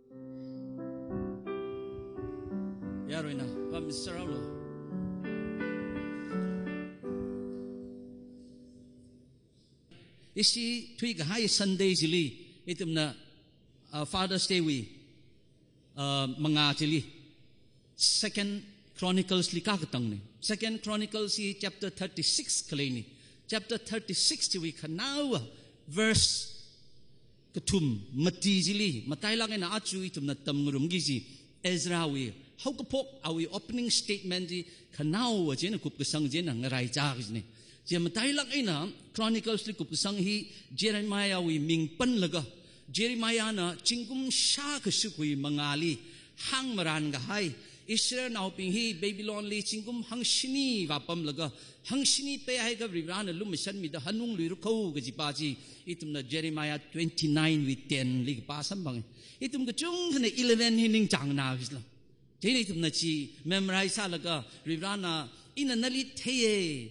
ยารุยนะว่ามิสเตอร์เอาโลอิสิทุยกับให้ Sunday จิลีอิตุมนะFather's Day วีมังงาจิลี Second Chronicles ลิกากตังนี่ Second Chronicles ที่ chapter 36คลีนี่ chapter 36ที่วีขนาว verse กระทุ่มมัตีจิลีมาไต่ลังไงนะอาจูอิตุมนะตำงรุมกิจีเอซราวีเขาก็พกเอาอี opening statement ที่ขนาวเจนกุบกษังเจนงไรจากนี่เจมาไต่ลังไงนะ Chronicles ลิกุบกษังฮีเจเรมายาวีมิงปันละก็เจเรมายานะจิงกุมชาคสุกุยมังอาลีหังมรันกะให้อิสราเอลเอาปิงฮีเบบิลอนลีจิงกุมหังชินีว่าปั๊มละก็หังชินีเปย์ให้กับริบรานลุมชันมีดฮันุงลุยรุเขากะจิปาจีอิตุมนะเจเรมายา29 with 10ลิกป้าสัมบังอิตุมก็จุงขณะ11หินิงจังนาวิสละเจนี่ตุมนะจี memorize ซาละก็ริบรานะอินนัลิเทเย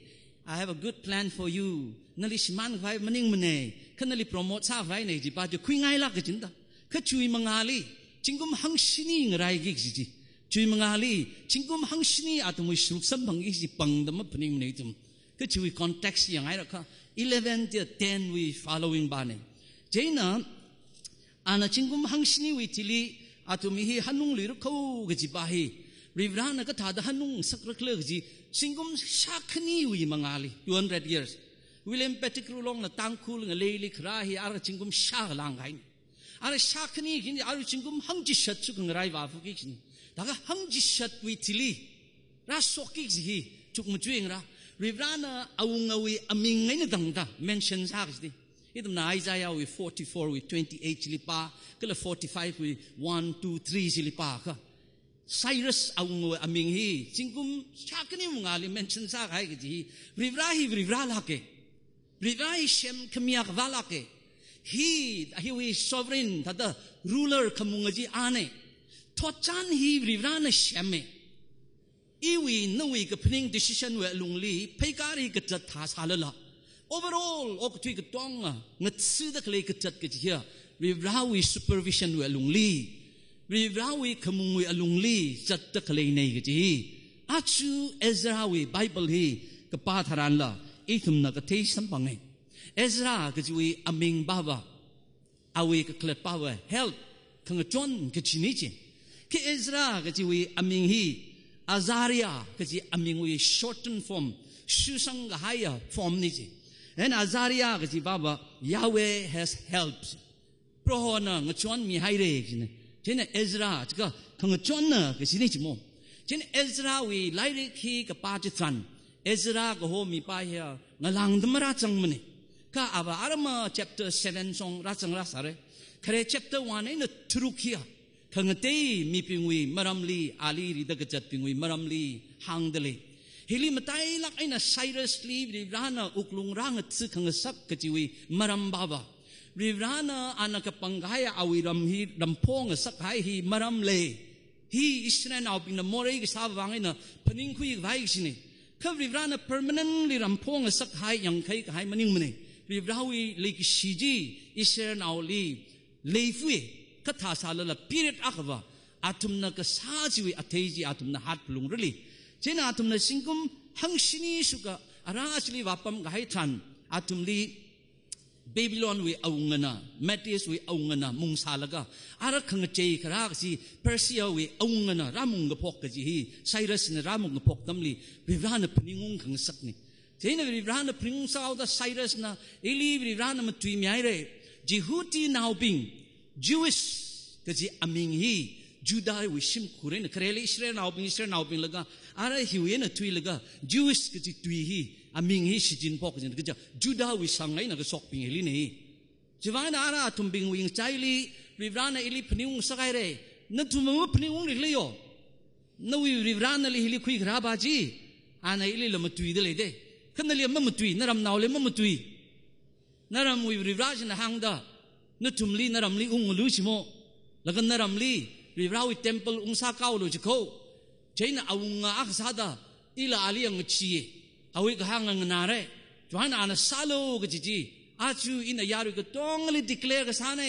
I have a good plan for you นัลิสมันไว้มันนิ่งมันเน่ขณะลิโปรโมทซาไว้ในจิปาจะคุยง่ายลักจินตาขช่วยมังอาลีจิงกุมหังชินีงไรกิกจิช่วยมังอาลีจิงกุมหังชินีอาตุมุยสุขสัมพังกิจิปังดมพนิงมันเนตุมขช่วย context ยังไงล่ะค่ะ11 to 10 we following บ้านเนี่ยเจน่ะอันจิงกุมหังชินีวิทิลีอาตุมีฮันุงลิรุเขากจิบาฮีริบรานก็ท่าดฮันุงสักรักเลิกจีสิงกุมชักนี้วิมังอาลี200 years วิลเลมเปติกรูลงนะตังคูลงเลลิคราฮีอาร์จิงกุมชักลางไงอาร์ชักนี้กินอาร์จิงกุมหังจิชัดชุกงไรวาฟุกิกินแต่ก็หังจิชัดวิทิลีรัสโซกิกจีชุกมุจุเองระริบรานเอาเงาวิอามิงไงนดังตา mention สักจีอิตุมนาไอซายาวิ44 with 28 จิลิปาก็เลย45 with 1 2 3 จิลิปาค่ะไซรัสเอาเงาอามิงฮีจิงกุมชักนี้มึงอาลี mention สักให้กันจีริบราลักเกริบราฮิเชมขมียกวาลักเกฮีวิ sovereign ทัด ruler ขมุงจีอาเน่ทอจันฮีริบราเนเชมเมอีวีนวีกับพนิง decision เวลุงลีเพการีกับจัดท่าสาลละ overall ออกที่กระต้องงัดซื้อตะเลยกระจัดกระเจียริบราวิ supervision เวลุงลีริบราวิขมุงเวลุงลีจัดตะเลยในกระจีอาชูเอซราวิ Bible ฮีกับปาทารันละอีกทุมนักเทศสัมปังไงเอซรากระจีอามิงบาบะเอาไว้กับเคล็ดป่าว help ขังจวนกระจีนี่จีคือเอซรากระจีอามิงฮีอาซาริยากระจีอามิงวิ shorten form ชื่อสังกหาย form นี่จีเห็นอาซาริยากระจีบาบะ Yahweh has helped เพราะว่านะงจวนมีให้เรื่องจีเนี่ยเช่นเอซราจะก็ขังจวนนะกระจีนี่จีมั้งเช่นเอซราวิไลเรคีกับปาจิตรันเอซราก็โฮมีป้ายเฮียงลังดมราจังมันนี่ข้าอาบะอารมา chapter 7 สองราจังราสาระแค่ chapter 1นี่นะทรุกียขังเตยมีปิงวีมารำลีอาลีริดกจัดปิงวีมารำลีฮังเดลีฮิลิมาไตลักไอ้น่ะไซรัสลีริบรานะอุกลุงร่างซึขังสักกจิวีมารำบาบะริบรานะอานักปังไกอาวิรำฮีรำพงสักไฮฮีมารำเลฮีอิสราเอลเอาปิงนะโมเรกสาววังไอ้น่ะพนิงคุยไว้สินี่ข้าริบรานะ permanently รำพงสักไฮยังใครก็ไฮมันนิ่งมันนี่ริบราวิลิกชิจีอิสราเอลเอาลีเลฟุยข้าท่าสาลละ period อักวะอาตุมนักสาจิวิอัตเจีอาตุมนักฮัดพลุงรีเช่นอาตุมนักสิงคุมหังชินีสุกะอาราชลีวาปัมกะให้ทันอาตุมลีเบบิลอนวิเอาเงินนะเมติสวิเอาเงินนะมุงซาลกะอารักขังเจย์ครากสิเปอร์เซียวิเอาเงินนะรามุงกะพกกะจีฮีไซรัสเนี่ยรามุงกะพกตั้มลีริบรานพนิงงขังสักนี่เช่นริบรานพนิงสาวดาไซรัสนะเอลีริบรานมันตุยมีอะไรจิฮูตีนาวบิงJewish ก็จะอามิงฮีจูดาวิชิมคุเรนเคเรลิอิสราเอลเอาบิงละก็อะไรหิวเอ็นตุยละก็ Jewish ก็จะตุยฮีอามิงฮีสิจินพอกก็จะจูดาวิสังไงนะก็สอกบิงเฮลินี่จะว่าน่าราตุมบิงวิงใจลีริบรานเอลิพนิงสักไอเร่นั่นตุมมันพนิงลิเลยโอนั่นวิริบรานลิฮิลิคุยกราบาจีอันเอลิละมาตุยเดเลยเด้ขันลิมันมาตุยนารำนาวเลยมันมาตุยนารำวิริบรานนะฮังดานั่นทุมลีนารำลีอุ้งลุชิโมแล้วก็นารำลีริบราวิเทมเพิลอุ้งซาเก้าลุจิโคใช่น่ะเอาอุ้งอักษาดาอิลาอาลีอังชีเอาอีกหางนาเร่จวนอันซาโลกจิจีอาจูอินายารุก็ต้องเลย declare กันซะเนี่ย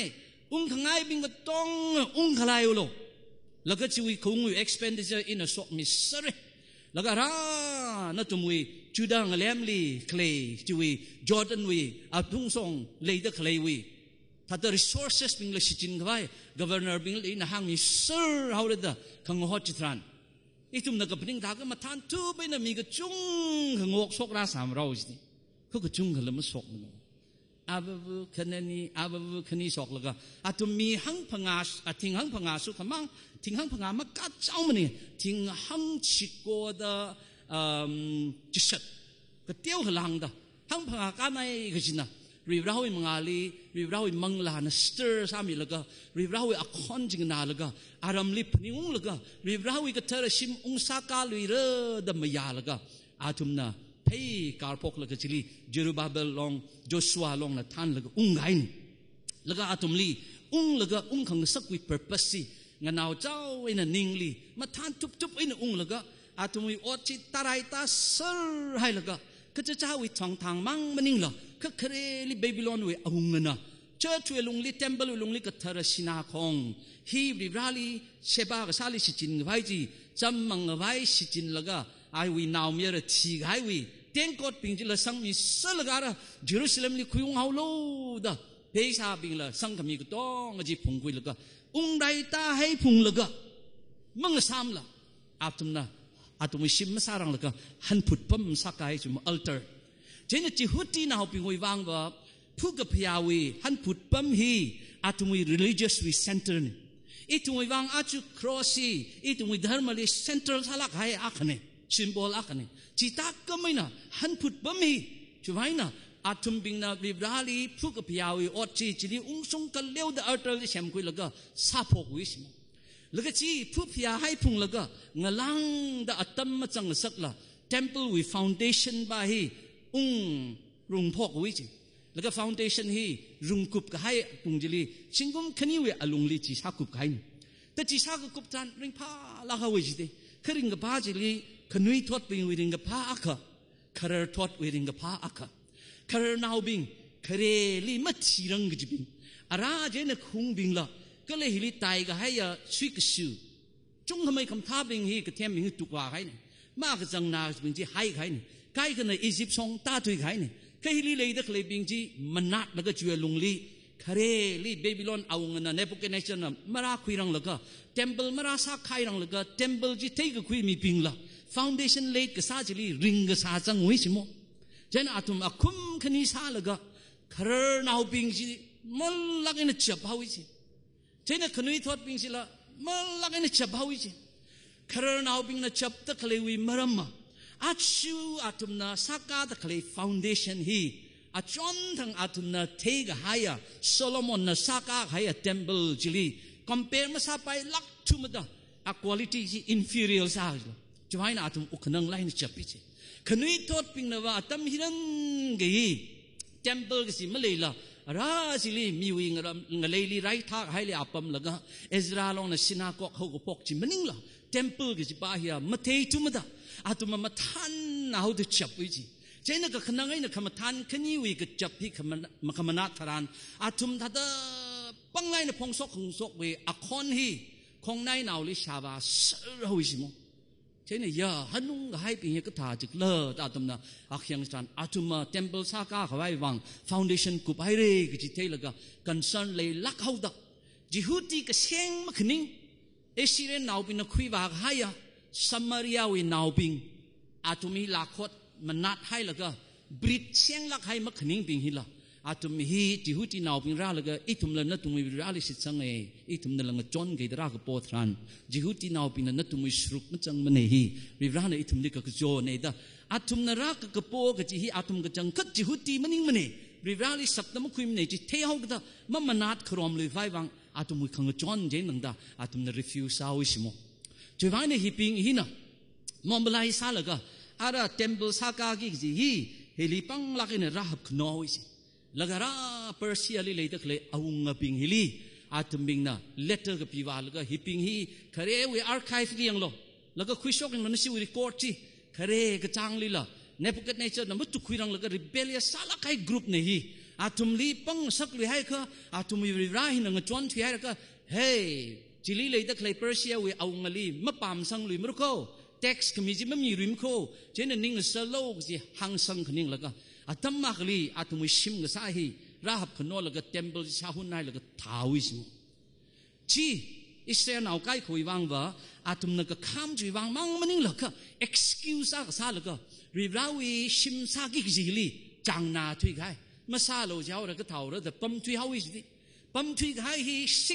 ขงายบิงก็ต้องขลายโลแล้วก็ชีวิตคงวิ expenditure in a shop มิสเรแล้วก็นั่นตัววิจูดังเลมลีเคลชีวิตจอร์แดนวิอาทุ่งส่งเลยเดเคลวิถ้าแต่ resources บิงเลยสิจินเข้าไป governor บิงเลยนะหางมิสร์เขาเลยเดขังหัวจิตรันอีทุ่มนักบิงด่าก็มาทานทูไปนะมีก็จุงขังหัวสกราสามเราสิเขาก็จุงเขาเลยมาสกมันอาบบุคันนี้อาบบุคันนี้สกแล้วก็อาตุมีหังพังอาทิ้งหังพังอาสุขมั่งทิ้งหังพังอามากัดเจ้ามันนี่ทิ้งหังชิโกดจิตก็เตี้ยวหลังดาหังพังอาการไม่ก็จินะรีบเราให้มังอาลีรีบเราให้มังลานะสเตอร์สามีแล้วก็รีบเราให้อคอนจิงนาแล้วก็อารมณ์ลิปนิวแล้วก็รีบเราให้ก็เทระชิมองศากาลีเรดมยาแล้วก็อาตุมนะเฮ้ยการพกแล้วก็จิลีเจรูบาเบลลองโจชัวลองนะท่านแล้วก็ไงแล้วก็อาตุมลีแล้วก็ขังสักวิ purpose งั้นเอาเจ้าไอ้น่ะนิ่งลีมาท่านทุบไอ้น่ะแล้วก็อาตุมลีอดจิตตาไรตาเซอร์ให้แล้วก็จะเจ้าวิทองทางมั่งมันนิ่งละก็เคยลีเบบิลอนวินะเจ้าช่วยลงลีเทมเบิลลงลีก็ทาร์ชินาคงฮีบริบราลีเชบากซาลิสิจินไว้จีจำมังไว้สิจินแล้วก็ไอวินาวเมียร์ทีไอวิเต็งกอดปิงจิละสังมีสลกาละเยรูซาเล็มลีคุยงเอาโลดะเฮ้ยซาบิงละสังขมีก็ต้องจีพุงคุยแล้วก็ไดตาให้พุงแล้วก็มังสามละอาตุมนะอาตุมชิมมาสารังแล้วก็หันพุดปั๊มสักไอจุมอัลเตอร์เจนจิฮุตีน่าปิงคุยวางว่าผู้กับพยาวีหันพุดปั๊มฮีอาตุม religious we center นี่อีตุมวางอาจุครอสีอีตุมธรรมลี central สลักให้อาคเนsymbol akan ni cita kemai na han put bami cumai na atum bing na librali phuk piawi otchi chili ungsong kaleu da artel sem kui laga sapok wis laga chi phuk pia hai phung laga ngalang da atam ma chang sakla temple we foundation ba hi rung phok wi chi laga foundation hi rung kup ka hai pung jili singum khani we alung li chi sa kup kai ta chi sa kup tan ring pha la ha wi ji de khring ga ba jiliขนุยทอดบิงวิริงกับพระอักขรทอดวิริงกับพระอักขรนาวบิงขเรลีมัดชีรังกจิบิงอาราเจนคุงบิงละก็เลยฮิลิตายก็ให้ยาช่วยกชูจงทำไมคำท้าบิงฮีก็เทียมบิงตุกว่าใครเนี่ยมากจังนาบิงจีให้ใครเนี่ยใครกันในอียิปต์ส่งตาตุยใครเนี่ยแค่ฮิลิเลยเด็กเลยบิงจีมันนัดแล้วก็ช่วยลงลีขเรลีเบบิลอนเอาเงินนะเนบุเกเนเชนมาราคุยรังแล้วก็เทมเพิลมาราสักใครรังแล้วก็เทมเพิลจีเทก็คุยมีบิงละfoundation late ke sa jili ring ke sa chang wi simo jen atum akum khani sa laga khar nau ping ji mal lagin chap hawi ji jen khnui thot ping sila mal lagin chap hawi ji khar nau ping na chap ta khle wi maram achu atum na saka ta khle foundation hi achon thang atum na thega haya solomon na saka haya temple jili compare ma sa pai lak thumada a quality ji inferior sa cuma ini atum uknang lain capi je. Kenui tot ping nawa atam hiran gay temple kesi Malayla. Rasili miwi ngaleli rai thak hai le apam laga. Ezra long na sinagog hau pok ci mening la. Temple kesi bahia matei tumada. Atum matan na hau de capi je. Jadi nak kenang ini kamatan keniwi ke capi kamanat taran. Atum tada panglai na pongsok we akon hi kong nai nauli shaba serhawisimo. Thế này giờ hắn nung hai bên cái thà trực lơ ta tầm na akyang san atuma temple saka khawai wang foundation kup hai re cái gì thế là cái concern lấy lắc hậu đó Jehuti cái sen mà khinh Israel nào bên nó khui vào hai à Samaria với nào bên atumi lakhot manat hai là cái Brit sen lắc hai mà khinh bên hi là atumi hi Jehuti nào bên ra là cái itum là nó tumi ra lịch sang này itum là cái John cái ra cái potran Jehuti nào bên nó tumi sruk nó chẳng mà này hi vì ra này itum đi cái John này đó atum là ra cái po cái hi atum cái chẳng cất Jehuti mà nín mà này vì ra lịch sắp nó khui này chỉ theo hậu cái đó mà manat khrom lười vai vang atum cái khang John vậy nằng đó atum là refuse sao ý mo chơi vai này hi ping hi na mong belai sa là cái ara temple saka cái gì hi heli pang laki này ra hấp nói lagara Persia li leitak le awung ping hili atum bing na letter ka piwa laga hiping hi khare we archive gi anglo laga khuishok ng nasi we record chi khare ka chang li la Nebuchadnezzar na mutu khuirang laga rebellious sala kai group ne hi อาทุมลีปังสักเลยให้เขาอาทุมวิราหินังจวนที่ให้ก็เฮ้จิลีเลยตะเคลเปอร์เซียวิเอางลีมะปามสังลุยมรุโคเท็กซ์ขมิจิมมีริมโคเจนนิ่งสโลกจิหังสังขนิ่งแล้วก็อาตมากลีอาทุมชิมกษาฮีราหับขนแล้วก็เทมเพิลชาหุนนายแล้วก็ท้าวิสมชีอิสราเอลเอาใกล้คุยวางว่าอาทุมนักข้ามจุยวางมังมันนิ่งแล้วก็ excuse ก็ซาแล้วก็ริบราวิชิมซากิกจิลีจังนาทุยไกมาซาโลเจ้าแล้วก็เท่าแล้วแต่ปั๊มทุยฮาวิสดิปั๊มทุยไกฮี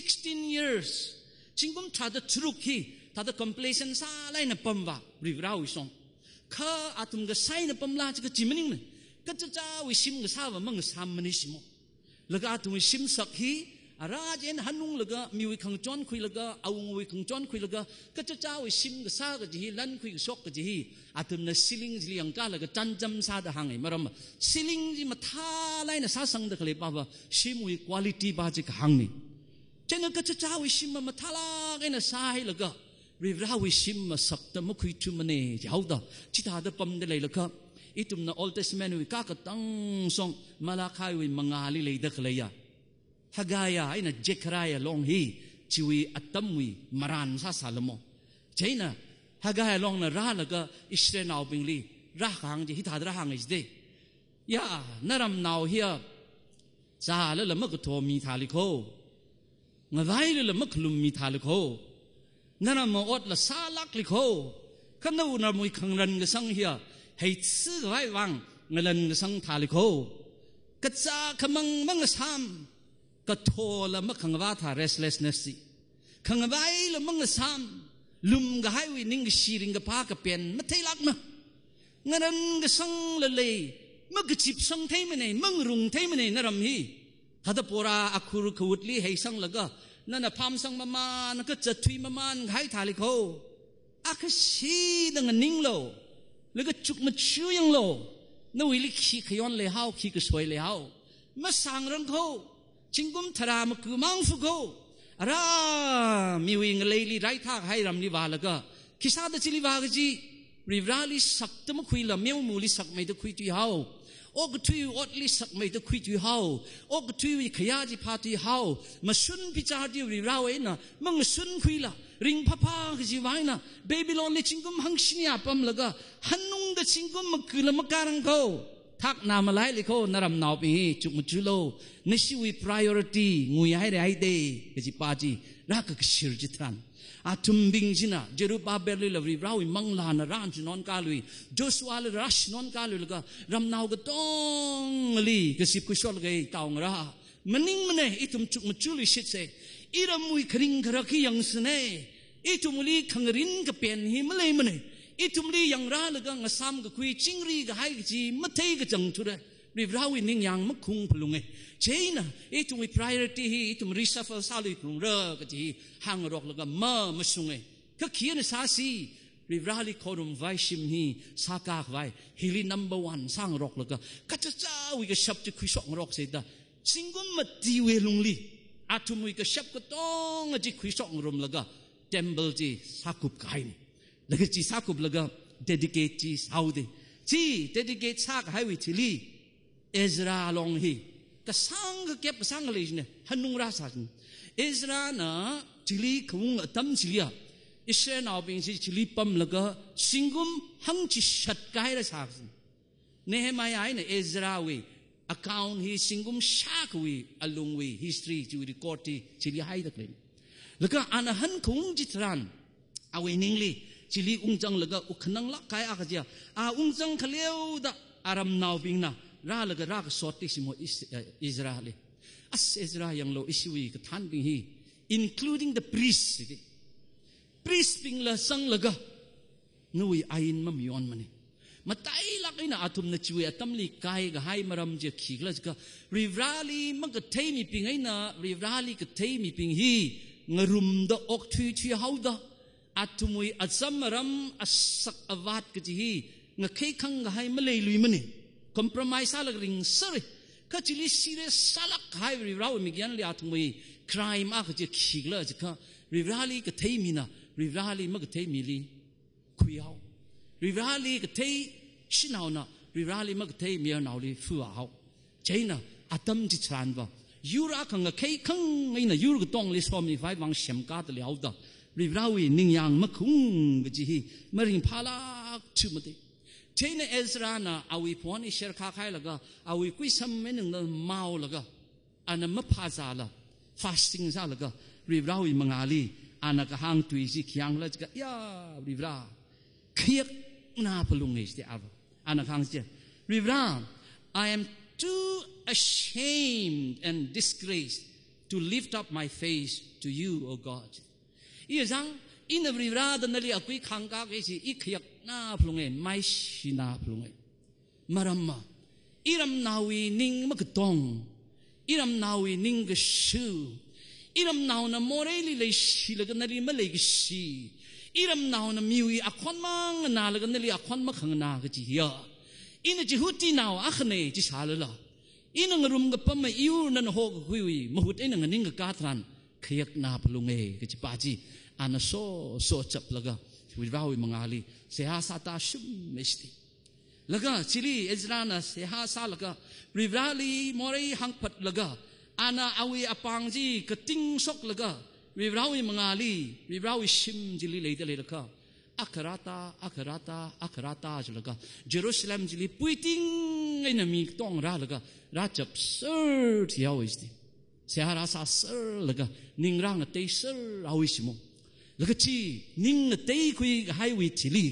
16 years จิงกุมถ้าจะทรุกฮีถ้าจะ complacent ซาไล่น่ะปั๊มว่าริบราวิสองข้าอาทุมก็ใส่น่ะปั๊มลาจะก็จิมนิ่งเลยก็จะเจ้าวิชิมก็ซาว่ามังสามมันนิสิโมแล้วก็อาทุมวิชิมสักฮีราชเอ็นฮันนุ่งแล้วก็มีวิคังจอนคุยแล้วก็เอาวิคังจอนคุยแล้วก็จะเจ้าวิชิมก็ซาก็จะฮีลันคุยก็ชกก็จะฮีอาตุมน่ะซิลิงจิเลียงกาแล้วก็จันจำซาดะหังไอ้มารัมซิลิงจิมาท่าไล่น่ะซาสังเด็กเลยป่าวชิมวิคุณภาพบาจิกหังนี่เจ้าก็จะเจ้าวิชิมมาท่าลาไอ้น่ะซาให้แล้วก็ริบราวิชิมมาสักแต่ไม่คุยทุมันเนี่ยจะเอาต่อจิตาดปั๊มได้เลยแล้วก็อีตุมน่ะ Old Testament วิกากตั้งส่งมาลาคายวิมังอาลีเลยเด็กเลยฮากายาไอ้น่ะเจครายาลองฮีชีวิอัตมวิมารานซาซาลโมใช่น่ะฮากายาลองน่ะราแล้วก็อิสราเอลเอาเป็นลีราหางจะฮิตาดราหางอิสเดยานารำนาวเฮียซาแล้วละมักโทมีทาลิโคงะไว้แล้วมักลุมมีทาลิโคนารำมอดละซาลักลิโคขันนูนารมุยขังรันกสังเฮียให้ซื้อไว้วางงะรันกสังทาลิโคกัจจาขมังมังสามก็โทละมักขังว่าท่า restlessness สิขังไว้ละมังสามลุมก็ให้วินิงก็ชีริงก็พาก็เป็นไม่เท่ลักมางานนั้นก็สังละเลยมักจิบสังเท่มันเองมังรุงเท่มันเองนารำฮีถ้าตะปราอักขุรขวุดลีให้สังละก็นั่นน่ะพามสังมามันก็จะทุยมาให้ทาลิโคอักชีดังนิ่งโลแล้วก็จุกมาช่วยยังโลนั่นวิลิขี้ขย้อนเลยเฮาขี้ก็สวยเลยเฮามาสั่งรังเขาจิงกุมทรามคือมังฟุกโกรามีวิงเลยลีไรท่าให้รำลิวาแล้วก็คิดาตจิลิวากจีริบราลิสักตมคุยละเมียวมูลิสักไม่ตะคุยตุยเฮาโอกตุยอดลิสักไม่ตะคุยตุยเฮาโอกตุยขยาจิพาตุยเฮามาสุนพิจารณ์ริบราเอ็นะมังสุนคุยละริงพ่อๆจีไว้นะเบบิโลนลิจิงกุมหังชินีอาปั๊มแล้วก็ฮันนุ่งเดจิงกุมมาคือละมการังเขาทักนามาไล่ลิโคนารำนาวปีจุกมุจุโลนิชิวิ priority งูยให้ได้ไอเดย์กจิปาจีรักกชิรจิตรันอาทุมบิงจินะเจรูบาเบลลิลริบราวิมังลานรานจินอนกาลุยโจสวาลรัชนอนกาลุยแล้วก็รำนาวก็ต้องลีกสิบกุศลก็ตาวงระมันนิ่งมันเนี่ยอีทุมจุกมุจุลิชิตเซอีรำมุยคริงครักยังสเนอีทุมลีขังรินก็เป็นหิมเลยมันเนี่ยอีทุมลียังราแล้วก็งาซ้ำก็คุยจิงรีก็ให้จีมัทเทก็จังทุเรริบราวินิ่งยังมักคุงพลุงเจน่ะอีทุมมี priority อีทุมรีซัฟเฟอร์ซาลุยพลุงเรอก็จีหางรอกแล้วก็มาสุงก็เขียนซาซีริบราลิคอรุมไว้ชิมฮีสากากไว้ฮิลี number 1สร้างรอกแล้วก็จะเจ้าวิกชับจะคุยสองรอกเสร็จสิงกุมมาตีเวลุงลีอาทุมวิกชับก็ต้องจะคุยสองรมแล้วก็เทมเบิลจีสักุบไก่แล้วก็จีสักุบแล้วก็ dedicate จีสาวดีจี dedicate สักให้วิธีลีเอซราลองฮีก็สังก็เก็บสังเลยเนี่ยฮันนุ่งราสันเอซรานะจิลีขวงตั้มจิลีอะอิสราเอลเอาเป็นจิลีปั๊มแล้วก็สิงกุมหังจิชัดกายราสันเนหมายเนี่ยเอซราวี account ฮีสิงกุมชักวีอลุงวี history จิวิคอร์ที่จิลีให้ตะเกียบแล้วก็อันหันขวงจิตรันเอาไว้นิ่งลีจิลีอุ้งจังแล้วก็อุคนังลักกายอากาศอุ้งจังขลี้ยวดะอารามนาวบิงนะราแล้วก็รากสอดที่สิโมอิสราเอลอิสรายังโลอิสวีก็ท่านบิงฮี including the priestบิงละสังแล้วก็นุยอายินมามีอันมันนี่มาไต่ลักไอ้น่ะอาทุมนัจวิอาตัมลีกายก็ให้มารำเจขีกแล้วก็ริบราลีมันก็เทมีปิงไอ้น่ะริบราลีก็เทมีปิงฮีงรุมดอกทุยเฮาดะอาทุมวยอัศมรำอัศกอวาดก็จีงะเคขังก็ให้มาเลยลุยมันนี่compromise อะไรริงสระก็จิลิสิเรสลักให้ริบราวิมิกยันลีอาทุมวย crime อาก็จะขีกแล้วจะก็ริบราลีก็เทมีนะริบราลีมันก็เทมีลีคุยเอาริบราลีก็เทชินเอานะริบราลีมันก็เทมีเอาลีฟูเอาใช่นะอ atam chi chran ba yura khang khai khang ngai na yur ga tong le som ni vai wang shem ka de liao da ri rawi ning yang ma khung ga ji hi maring phala chu ma de China Ezra na awi poni share kha khai laga awi kui sam men ng mau laga ana ma pha za la fasting za laga ri rawi mangali ana ka hang tui ji kyang la ga ya ri ra khiek na palung is de av ana khang je ri ra I am too ashamed and disgraced to lift up my face to you O God Izang in ri ra da na li akui khang ka ke si ik khiek na plungen mai shina plungen maramma iram nawi ning makatong iram nawi ning ga shu iram naw na moreli le shi la ga na ri ma le ga shi iram naw na miwi akhon mang na la ga na li akhon ma khang na ga ji ya in ji huti naw akhne ji shalala in ngrum ga pam iu na ho ga hui ma hut in nga ning ga ka tran khiek na plunge ga ji pa ji ana so chap la ga wi rawi mangali seha sata shum mesti laga chili ezrana seha sa laga rivrali morei hangpat laga ana awi apangji kating sok laga rivrawi mangali rivrawi shim jili leidale laga akarata laga Jerusalem jili puiting enemy tong ra laga rachap sir yawisti seha rasa sir laga ningrang te sir awisimo laga chi ning te kui highway chili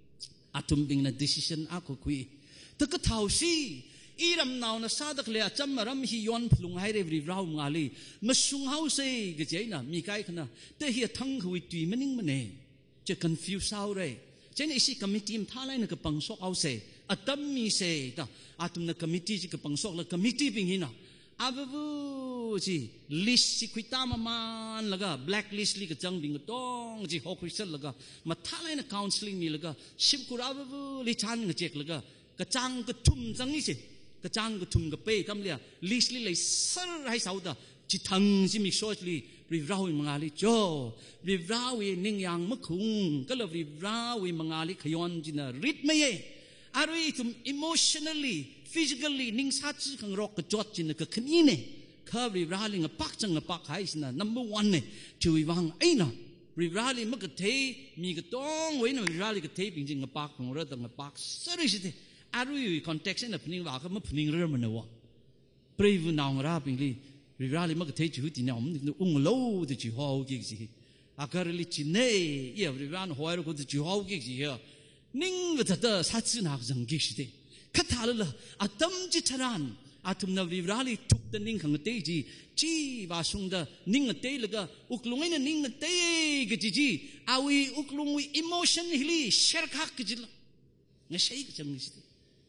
atum bing na decision ako kui ta ka thau si iram naw na sadak le acham ram hi yon phlung hai re ri raw ngali masung hau se ge jaina mi kai khana te hi thang hui tui maning mane che confuse how re chen isi committee im thalai na ka pangsok au se atam mi se ta atum na committee ji ka pangsok la committee bing hina abu ji list si kuitama man laga blacklist li ka chang bing tong ji ho kristal laga ma thalai na counseling mi laga sim kura abu li chan nga chek laga ka chang ka thum chang ni se ka chang ka thum ka pe kam lia list li lai sar hai sauda chi thang ji mi short li ri rawi mangali jo ri rawi ning yang ma khung ka lo ri rawi mangali khyon ji na rit me ye arui tum emotionally physically ning sa chi khang rok ka jot chin ka khni ne khabri raling a pak chang a pak hai sna number 1 ne chui wang ai na ri rali ma ka the mi ka tong we na ri rali ka the ping jing a pak pong ra dang a pak sari si te arui context na phning wa ka ma phning ra ma na wa brave naung ra ping li ri rali ma ka the chu ti na ung lo de chi ho ki si a ka ri chi ne ye ri ran ho ro ko de chi ho ki si ya ning ga ta sa chi na jang ki si te kathala atam ji charan atum na rali tuk the ning khang te ji chi ba sung da ning te laga uklung ina ning te ga ji awi uklung wi emotion hili share khak ji la nga shei ka chang ni si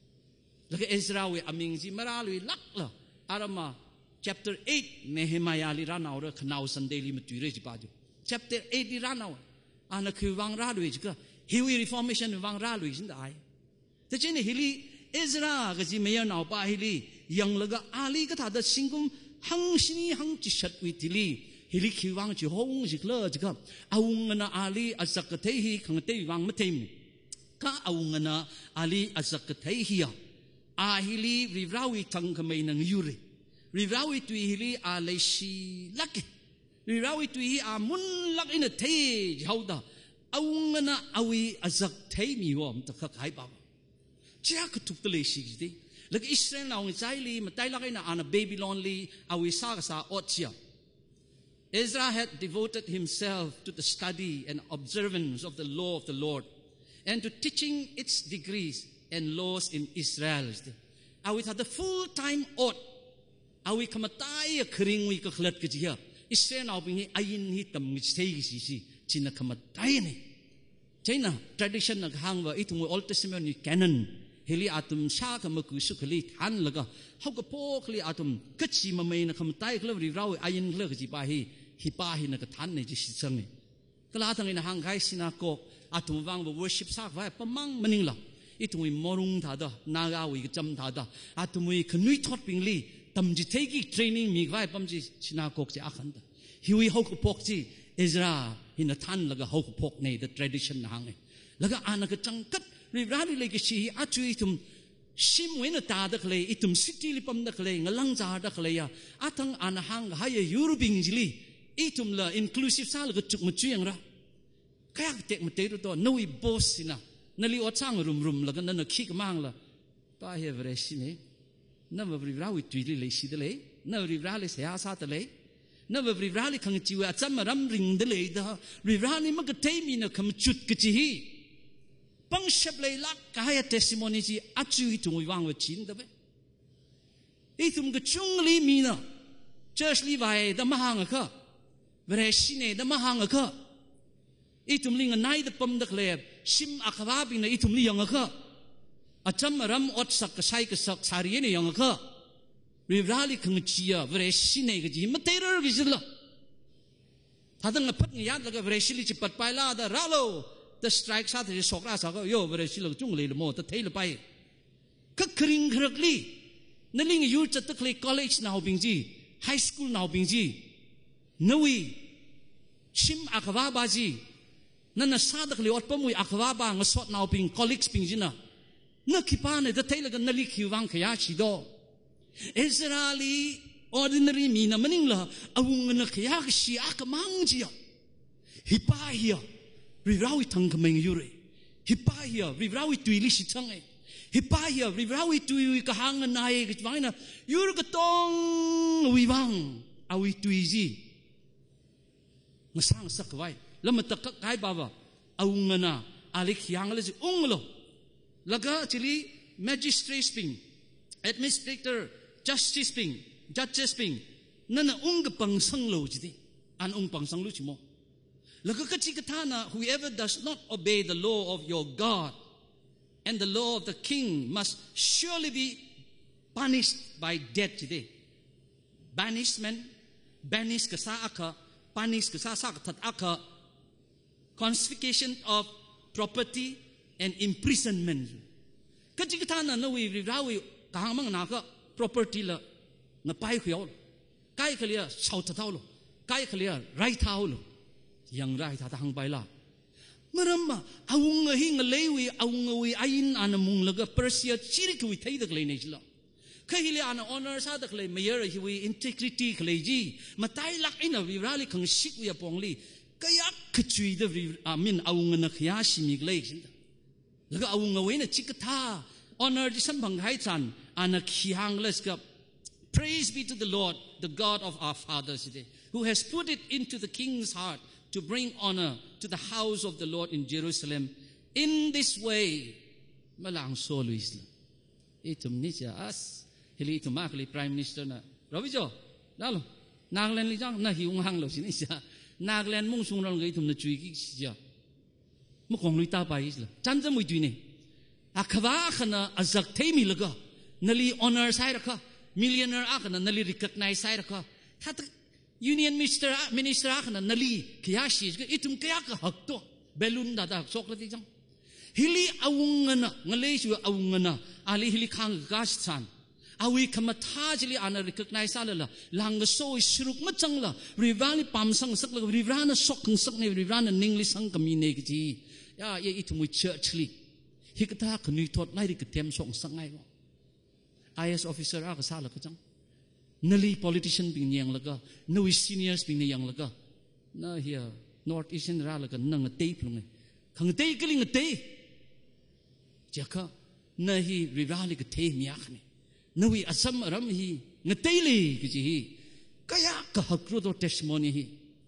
laga Ezra wi aming ji maralwi lak la arama chapter 8 Nehemiah li ranaw ra khnau sunday li ma tu re ji ba ju chapter 8 li ranaw ana khu wang ra lwi ji ka hiwi reformation wang ra lwi sin da ai ta chen hili Ezra ga ji mayor naw pa hili yang laga ali ka tha da singum hang sini hang chi shat wi tili hili khiwang chi hong ji kla ji ka aung na ali azak ka thei hi khang te wang ma theim ka aung na ali azak ka thei hi a hili rivrawi thang ka mai nang yure rivrawi tu hili a le shi lak rivrawi tu hi a mun lak in a thei hauda aung na awi azak thei mi wom ta kha khai ba chia ka tuk le shi ji lag Israel na ong zaili matai lagay na ana Babylon li awi sa otsia Ezra had devoted himself to the study and observance of the law of the Lord and to teaching its degrees and laws in Israel awi had the full time ot awi kamatai kring wi ka khlat ka jiya Israel na bingi ayin hi tam ngi sei gi si china kamatai ne china tradition na hangwa itung Old Testament ni canon hili atum sha ka maku su khali than laga hau ka po khali atum kachi ma mai na kham tai khla ri raw ayin khla ka ji pa hi na ka than ne ji si chang ne kala thang ina hang gai sina ko atum wang bo worship sa va pamang maning la itui morung tha da naga wi ka cham tha da atum wi khnui thot ping li tam ji thei ki training mi vai pam ji sina ko che akhan da hiwi hau ka pok ji Ezra hina than laga hau ka pok ne the tradition hang laga ana ka chang kat ri rali le ki si atui tum ชิมเวนตาดักเลยอิตุมซิตี้ลิปัมดักเลยงลังจาดักเลยอะอาทั้งอันหังหายยูโรบิงจิลีอิตุมละอินคลูซีฟซาลก็จุกมาจุยังระแค่เตะมาเตะตัวนุยบอสสินะนั่นลิอดช่างรุมแล้วก็นั่นคิกมังละป้าเฮเวรชิเนนั่นว่าบริวารวิตุยเลยสิเดเลยนั่นบริวารเลยเสียอาสาเดเลยนั่นว่าบริวารเลยขังจิวอาจารย์มารำริงเดเลยด้าบริวารนี่มันก็เทมีนะคำจุดกจิฮีปังเชบเลยลักกายเทสติโมนีจีอาจุยตุงวิวังวจินเดเบอีตุมก็จุงลีมีนะเจอชลีไว้ดมหังก็เวรชิเนดมหังก็อีตุมลิงนายดปมดักเลบชิมอักวาบินอีตุมลียังก็อาจารย์มารำอดสักใช้ก็สักสารีเนี่ยยังก็ริบราลิขังจีอะเวรชิเนก็จีมันเตอร์กิจละถ้าตั้งพัดเงียดแล้วก็เวรชิลิจิปัดไปลาดาราโลแต่สไตร์ชาติที่สกราสก็โย่เวรชิลจุงเลยละโมแต่เทลไปก็คริงครักลีนั่นลิงยูจัดตะเคลคอลเลจนาวบิงจีไฮสคูลนาวบิงจีนวีชิมอักวาบาจีนั่นน่ะซาตะเคลอดปมุยอักวาบางสอดนาวบิงคอลเลจบิงจีน่ะนักขีปานเนี่ยแต่เทลกันนั่นลิคิววังขยาชิโดอิสราเอลีออร์ดินารีมีน่ะมันนี่ละเอาเงินขยาชิอักมังจีอ่ะฮิปาฮีอ่ะริบราวิทั้งขมิงยูเรฮิปาฮีอ่ะริบราวิตุยลิชิทั้งเอฮิปาฮีอ่ะริบราวิตุยกะหังนายกะวังน่ะยูรกะตองวิวังเอาวิตุยจีมาสร้างสักไว้แล้วมันตะกะไกบาบะเอาเงินน่ะอาลิขยังเลยสิองโลแล้วก็จิลี magistrate sping administrator justice sping judges sping นั่นน่ะองกะปังสังโลจิดิอันองปังสังโลจิโมแล้วก็จิกะทานะ whoever does not obey the law of your God and the law of the king must surely be punished by death today banishment banish ka sa aka punish ka sa tat aka confiscation of property and imprisonment kaจิกะทานะno we rawi ka hang mang na ka property la na pai khyo kai khlia chau ta thau lo kai khlia rai thau lo yang rai ta hang pai la maram awung hing lewi awung wi ain an mung laga persia chirik wi thai dak le nei la khili an honor sa dak le mayor hi wi integrity khle ji matai lak in a virali khang sik wi apongli kayak kchui de amin awung na khya shimi le sin laga awung wi na chikatha honor di sam bang hai chan an khiang les ka praise be to the Lord the God of our fathers today who has put it into the king's heart to bring honor to the house of the Lord in Jerusalem in this way malang so luis itum ni cha as hili itum akli prime minister na rabijo dalo naglen li jang na hiung hang lo sin isa naglen mung sung rang itum na chui ki sia mo kong lui ta pa isla chan jam wi tui ne akwa khana azak themi laga nali honor sai rakha millionaire akana nali recognize sai rakha that union minister akana nali kiyashi itum kaya ka hakto belun da da soklati jang hili awungana ngalesu awungana ali hili khang gasan awi kamatha jili ana recognize ala lang so isruk machangla rivali pamsang sakla rivrana sokang sakne rivrana ningli sang kamine gi ya ye itum church li hikata khni thot lai ri ketem song sangai IS officer aka sala ka jang nali politician bing yang laga no seniors bing yang laga na here north eastern ra laga nang te plung khang te kling te jaka na hi rirali ka te miak ne no wi asam ram hi ngate le ki hi kaya ka hakro do testimony hi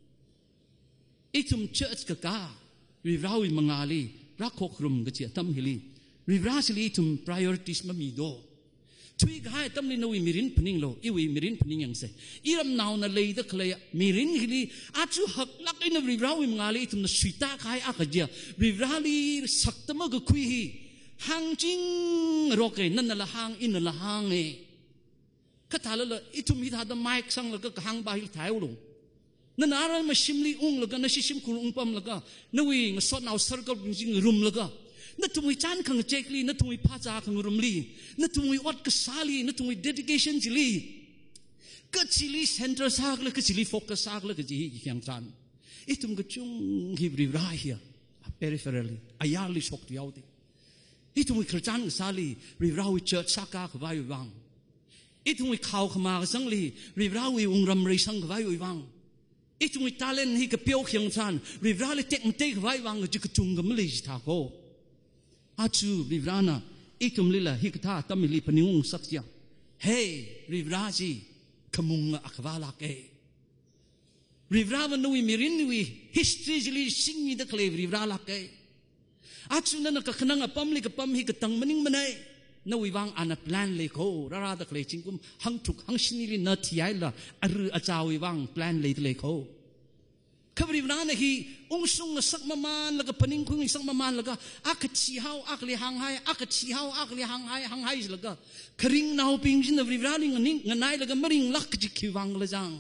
itum church ka rirawi mangali rakhokrum ga chi tam hili rivrasili itum priorities ma mi do tui gai tam ni noi mirin pning lo iwi mirin pning yang se iram naw na lei da khle mirin hili achu hak lak in rirawi mangali itum na suita kai akaja rirali saktama ga khui hi hang jing roke nan la hang in la hang e ka thala la itum hi da mic sang la ka hang ba hi thai lo nan ara ma shimli ung la ga na shim khul ung pam la ga noi ngasot naw circle jing room la ga na tumi chan khang chekli na tumi phacha khang rumli na tumi wat ka sali na tumi dedication chili ka chili center sak la ka chili focus sak la ka ji hyang chan itum ka chung hibri ra here peripherally ayali sok tu yaude อีทุ่งคริสจันสาลีรีบเราวิเชิดสักกาขวายวังอีทุ่งข่าวขมาสังลีรีบเราวิองรำริสังขวายวังอีทุ่งตาเลนฮิกเปียวเขียงชันรีบเราเลยเตะมันเตะขวายวังจุกจุงกับมันเลยจิตาโกอาจูรีบรานะอีทุ่งลีละฮิกท่าตั้มลีปนิวงสักอย่างเฮ้รีบราจีขมุงอักวาลักเอรีบราวันนุยมิรินนุย history จลีสิ่งมีตะเคลรีบราลักเออาจูนั่นก็ขนังอปั๊มเลยกับปั๊มฮิกตังมันนิ่งมันเอนุยวังอันแพลนเลยโคราตะเคลจิงกุมหังทุกหังชินิลินาที่ไอละอรืออาจาวิวังแพลนเลยโคขบรีบรานะฮีองซุงสักมามานแล้วก็ปนิงคุงสักมามานแล้วก็อักชีฮาวอักลีหังไฮอักชีฮาวอักลีหังไฮแล้วก็คริงนาวปิงจินบรีบราลิงนิ่งเงินไอแล้วก็มริงลักจิคิวังละจัง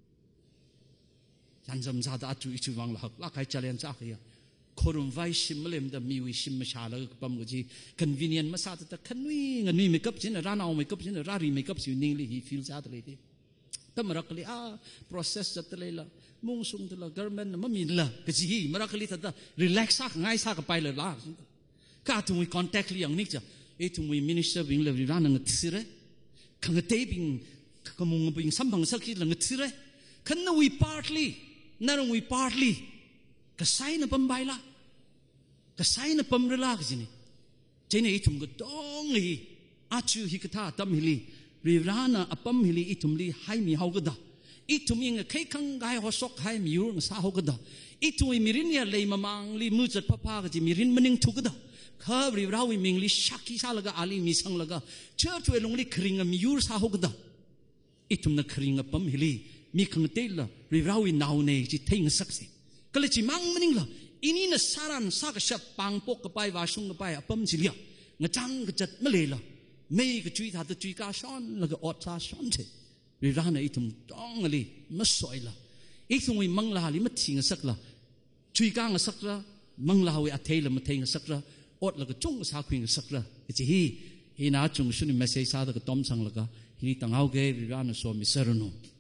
ยันจำซาดาจูอิจูวังละลักให้เจริญจักยาโครุมไวชิมเลมดามีวิชิมมาชาแล้วก็ปั๊มกุจี convenient มาซาดแต่ขันวิ่งเงินวิ่งไม่กับจินร้านเอาไม่กับจินร้านรีไม่กับสินิ่งเลยฮีฟิลซาดเลยทีแต่มารักเลยprocess จัดเลยละมุ่งส่งตัวละ government มันมีละก็จีมารักเลยแต่ relax สักง่ายสักไปเลยละก็ทุ่งวิ contact เลยอย่างนี้จ้ะทุ่งวิ minister วิ่งเลยร้านนั่งที่ระขังเตยวิ่งขมุงวิ่งสัมผัสสักทีนั่งที่ระขันวิ partly นั่งวิ partly ก็ใส่ในปั๊มใบละก็ใส่ในปั๊มเรือละก็จีนี่เจนี่ทุ่งก็ต้องเลยอาชูฮิกท่าตั้มฮิลีรีรานะอปั๊มฮิลีทุ่งลีให้มีเฮาก็ได้ทุ่งยังใครขังไงหัวซอกให้มีอยู่สาเฮาก็ได้ทุ่งมีรินเนี่ยเลยมามังลีมือจัดพ่อก็จีมีรินมันยังถูกก็ได้ข้ารีราวิมิงลีชักกี้ซาละก็อาลีมีสังละก็เชื่อช่วยลงลีคริงมีอยู่สาเฮาก็ได้ทุ่งนักคริงอปั๊มฮิลีมีขังเตละรีราวินาวเนจิเทงสักสิก็เลยจิมังมันนี่ละอินี่น่ะสารันสักชับปังปกกับไปวาชุงกับไปอปั๊มจิเลียงจังก็จัดมาเลยละไม่ก็จุยท่าจุยกาช้อนแล้วก็อดซาช้อนเถอะรีรานะทุ่งต้องเลยมาสวยละทุ่งวิมังลาลิมาทิ้งสักละจุยกางสักละมังลาวิอัฐเทลมาทิ้งสักละอดแล้วก็จุงสาคุยสักละจะฮีน่าจุงชุนไม่ใช่สาดก็ต้มสังละก็ฮีตั้งเอาเกรีรานะสวมิสรนุ